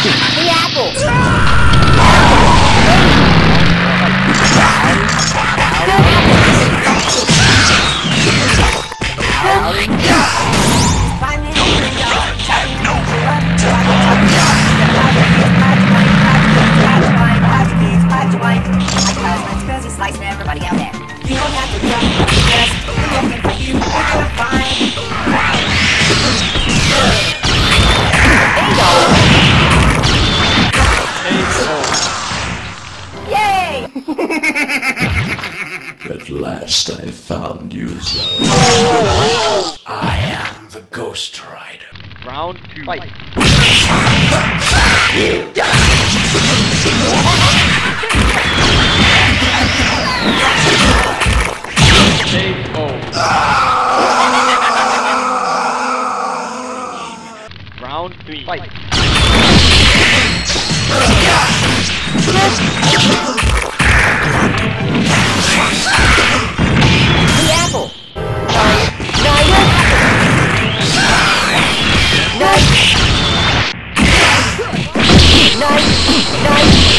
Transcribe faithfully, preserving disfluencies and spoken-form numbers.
The apple! Slice everybody out there. You don't have to jump, just looking for you. We're gonna find. Yay! At last I found you, Zoe. I am the Ghost Rider. Round two. Fight. K O. Round three. Fight. The apple! Nine! Nine! Nine! Nine! Nine!